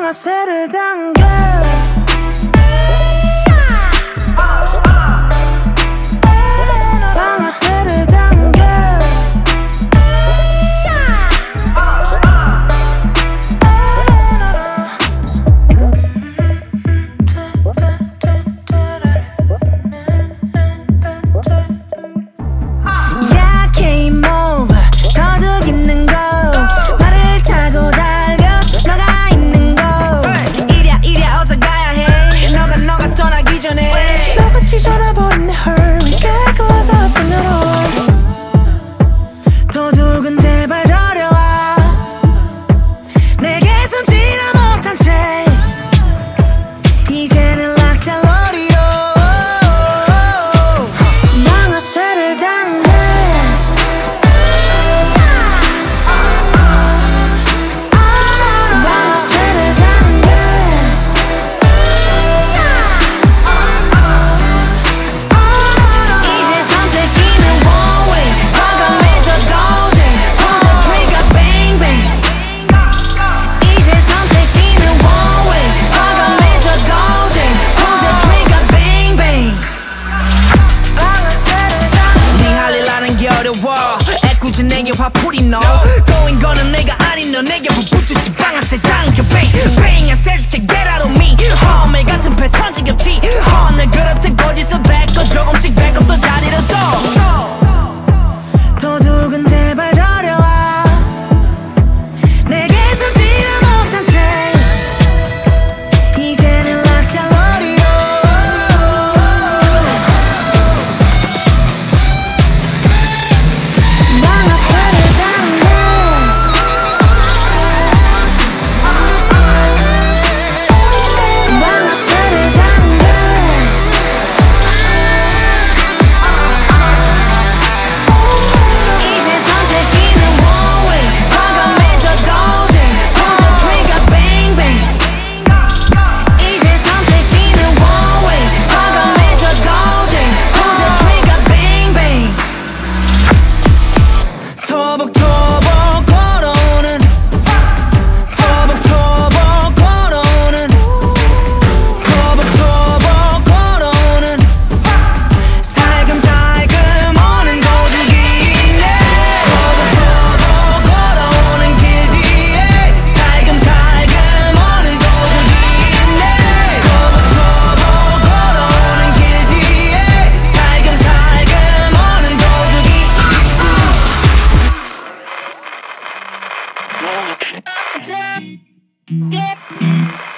방아쇠를 당겨 방아쇠를 당겨 야 게임 오버 도둑 있는 거 말을 타고 달려 너가 있는 거 이랴 어서 가야 해 너가 떠나기 전에 너같이 전화버린 내 hurry 깨끗해서 up and on 도둑은 제발 저려와 내게 숨지나 못한 채 이제는 락달러리로 방아쇠를 당겨 방아쇠를 당겨 이제 선택지는 one way 과감해져도 돼 Pull the trigger bang bang 이제 선택지는 one way 과감해져도 돼 Pull the trigger bang bang 네 할 일 하는 게 어려워 애꿎은 내게 화풀이 너 꼬인 거는 내가 아닌 너 내게 붙여지 방아쇠 당겨 bang bang I said you can get out of me 매 같은 패턴 지겹지 내 그렇듯 거짓을 뱉고 조금씩 배꼽 또 자리를 또 도둑은 제발 저려와 내게 숨지나 못한 채 이제는 락달러리로 방아쇠를 당겨 방아쇠를 당겨 이제 선택지는 one way 과감해져도 돼 Pull the trigger bang bang 이제 선택지는 one way 과감해져도 돼 Pull the trigger bang bang 토복토복 걸어오는 토복토복 걸어오는 토복토복 걸어오는 살금살금 오는 도둑이 있네 토복토복 걸어오는 길 뒤에 살금살금 오는 도둑이 있네 토복토복 걸어오는 길 뒤에 살금살금 오는 도둑이 Yeah.